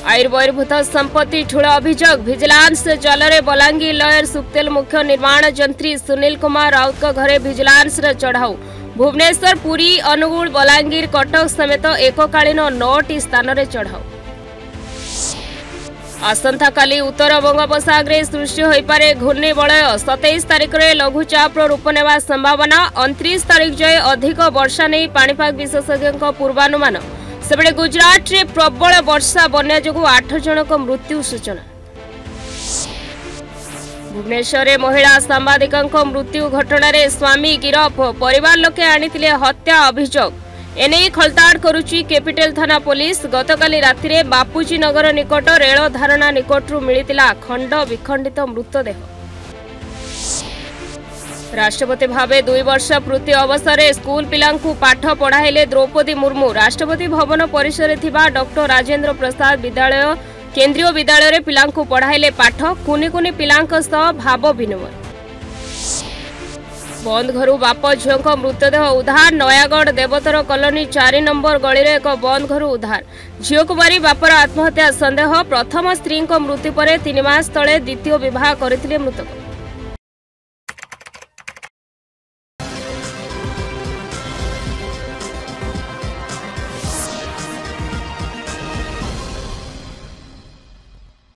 आयुर्बहिर्भूत संपत्ति ठूल अभियोग विजिलेंस जाल बलांगीर लयर सुक्तेल मुख्य निर्माण जंत्री सुनील कुमार राउत घरे विजिलेंस चढ़ाऊ भुवनेश्वर पुरी अनुगुल बलांगीर कटक समेत एककालीन 9टी स्थान में चढ़ाऊ। आसंता काली उत्तर बंगोपसागर सृष्टि हो पारे घूर्णिबलय 27 तारिख में लघुचाप रूप नेवा संभावना 29 तारिख जाए अधिक वर्षा नहीं पाणीपाग विशेषज्ञों पूर्वानुमान सेबड़े गुजरात रे प्रबल वर्षा बन्या जो 8 जन मृत्यु सूचना। भुवनेश्वर में महिला सांबादिकों मृत्यु घटना रे स्वामी गिरफ परिवार लोके आनिथिले हत्या अभियोग एने खलताड़ करुची कैपिटल थाना पुलिस गतकाली राति बापूजी नगर निकट रेल धारणा निकटू मिलितिला खंड विखंडित मृतदेह। राष्ट्रपति भावे 2 वर्ष पूर्ति अवसर में स्कूल पिलांकु पाठ पढ़ाइले द्रौपदी मुर्मू राष्ट्रपति भवन परिसर थिबा डॉक्टर राजेंद्र प्रसाद विद्यालय केंद्रीय विद्यालय रे पिलांकु पढ़ाइले पाठ कुनी कुनी पिलांक सह भाव विनिमय। बंद घरु बाप झीओं मृतदेह उद्धार नयागढ़ देवतर कॉलोनी 4 नंबर गली रे एक बंद घरु उद्धार झीओ को मारी बापर आत्महत्या संदेह प्रथम स्त्री मृत्यु पर 3 मास तले द्वितीय विवाह करथिले मृतक।